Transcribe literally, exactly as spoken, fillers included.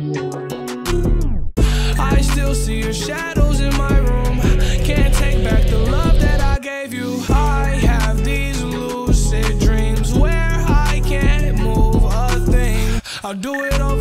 I still see your shadows in my room. Can't take back the love that I gave you. I have these lucid dreams where I can't move a thing. I'll do it all